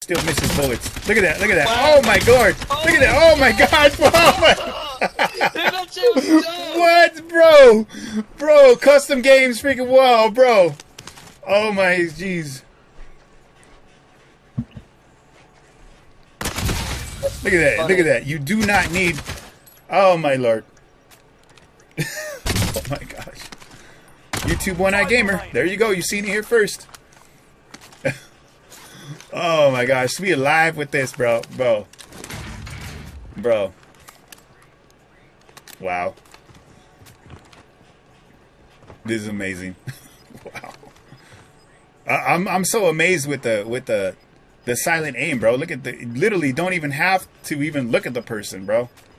Still misses bullets. Look at that. Look at that. Oh my god. Look at that. Oh my god. Oh my. What, bro? Bro, custom games freaking wow, bro. Oh my jeez. Look at that. Look at that. You do not need. Oh my lord. Oh my gosh. YouTube One-Eye Gamer. There you go. You seen it here first. Oh my gosh. We alive with this, bro. Bro. Wow. This is amazing. Wow. I'm so amazed with the silent aim, bro. Look at the literally don't even have to even look at the person, bro.